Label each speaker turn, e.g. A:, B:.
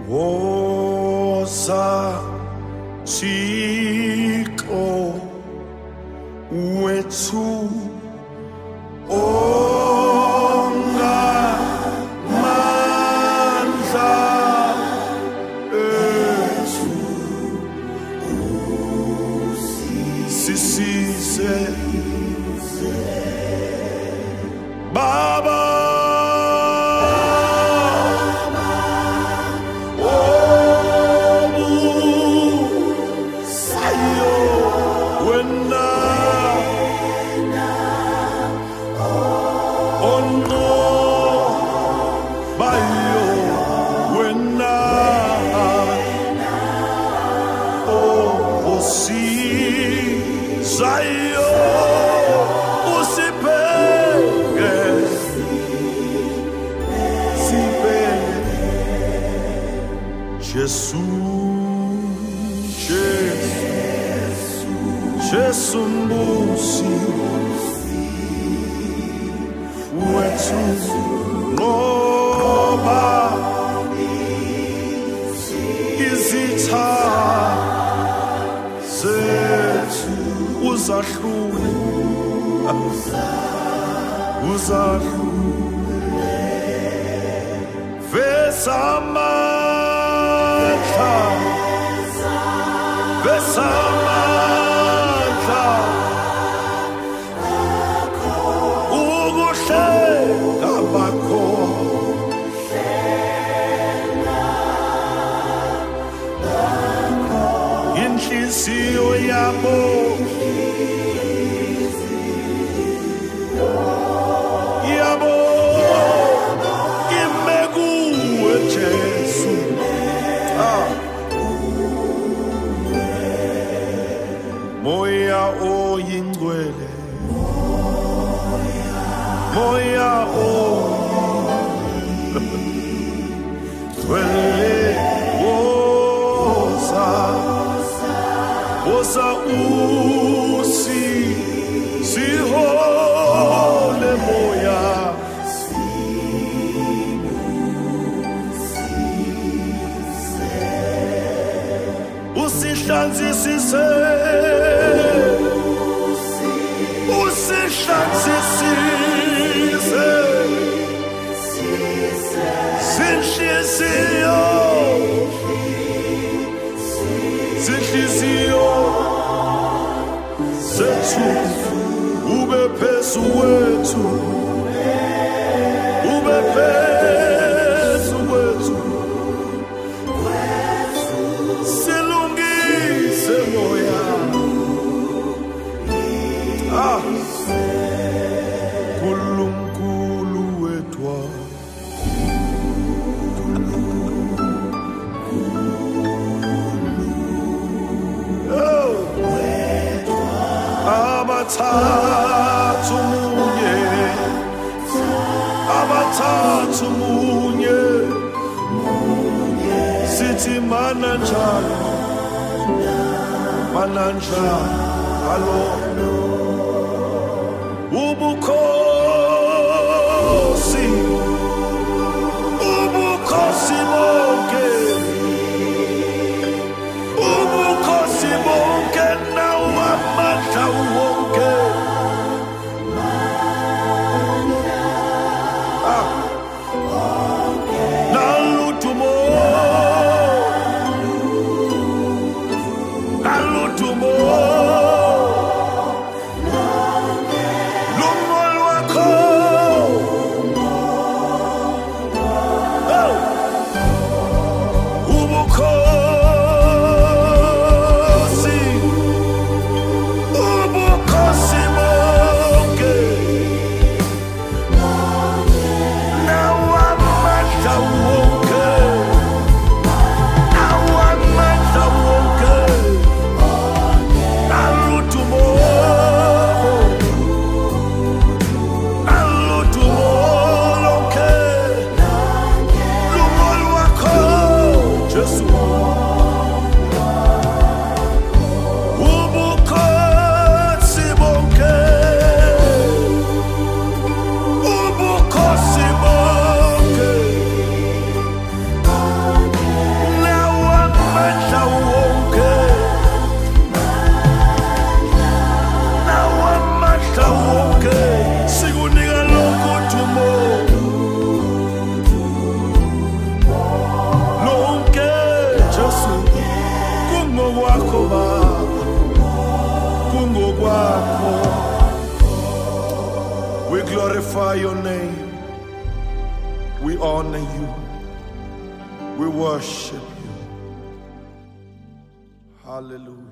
A: Woza, Thixo wethu ongamandla ethu sisize Baba Jesus mbusi wethu ngoba izitha zethu uzahlule vesamandla ukuhlela bakho inhliziyo yabo ime kuwe Jesu moya oyingcwele moya oyingcwele woza sihole moya usihlanzisise zinhliziyo zethu ube phezu wethu silungise moya Nkulunkulu wethu abathathu munye sithi mananjalo alo ubukhosi bonke nawo amandla wonke Lungo glorify your name. We honor you. We worship you. Hallelujah.